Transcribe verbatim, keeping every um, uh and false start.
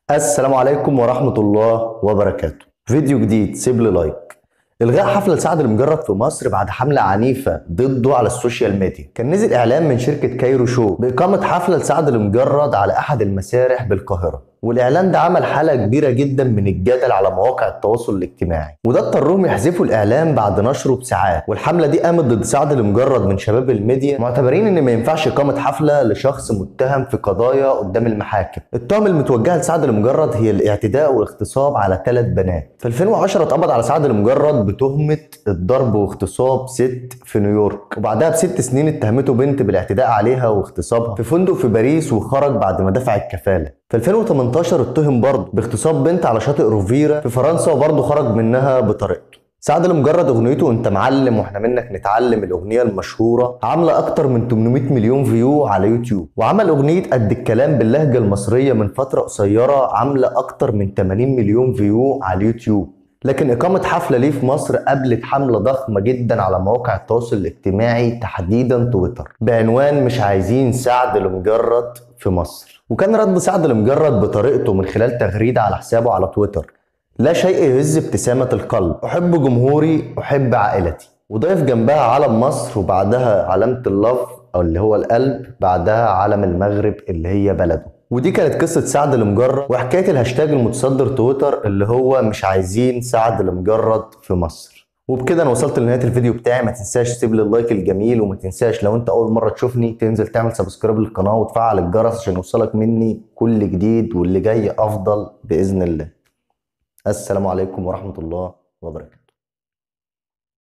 السلام عليكم ورحمة الله وبركاته. فيديو جديد، سيب لي لايك. إلغاء حفلة لسعد المجرد في مصر بعد حملة عنيفة ضده على السوشيال ميديا. كان نزل إعلان من شركة كايرو شو بإقامة حفلة لسعد المجرد على أحد المسارح بالقاهرة، والإعلان ده عمل حالة كبيرة جدا من الجدل على مواقع التواصل الاجتماعي، وده اضطرهم يحذفوا الإعلان بعد نشره بساعات. والحملة دي قامت ضد سعد المجرد من شباب الميديا، معتبرين إن ما ينفعش إقامة حفلة لشخص متهم في قضايا قدام المحاكم. التهم المتوجهة لسعد المجرد هي الاعتداء والاغتصاب على ثلاث بنات. في ألفين وعشرة اتقبض على سعد المجرد بتهمة الضرب واغتصاب ست في نيويورك، وبعدها بست سنين اتهمته بنت بالاعتداء عليها واغتصابها في فندق في باريس، وخرج بعد ما دفع الكفالة. في ألفين وتمنتاشر اتهم برضه باغتصاب بنت على شاطئ روفيرا في فرنسا، وبرضه خرج منها بطريقته. سعد المجرد اغنيته انت معلم واحنا منك نتعلم، الاغنيه المشهوره عامله اكتر من ثمانمائة مليون فيو على يوتيوب، وعمل اغنيه قد الكلام باللهجه المصريه من فتره قصيره عامله اكتر من ثمانين مليون فيو على اليوتيوب. لكن إقامة حفلة ليه في مصر قابلت حملة ضخمة جدا على مواقع التواصل الاجتماعي، تحديدا تويتر، بعنوان مش عايزين سعد المجرد في مصر. وكان رد سعد المجرد بطريقته من خلال تغريدة على حسابه على تويتر: لا شيء يهز ابتسامة القلب، أحب جمهوري، أحب عائلتي. وضيف جنبها علم مصر، وبعدها علامة اللف أو اللي هو القلب، بعدها علم المغرب اللي هي بلده. ودي كانت قصة سعد المجرد وحكاية الهاشتاج المتصدر تويتر اللي هو مش عايزين سعد المجرد في مصر. وبكده انا وصلت لنهاية الفيديو بتاعي. ما تنساش تسيب لي اللايك الجميل، وما تنساش لو انت اول مرة تشوفني تنزل تعمل سبسكرايب للقناة وتفعل الجرس عشان يوصلك مني كل جديد، واللي جاي افضل بإذن الله. السلام عليكم ورحمة الله وبركاته.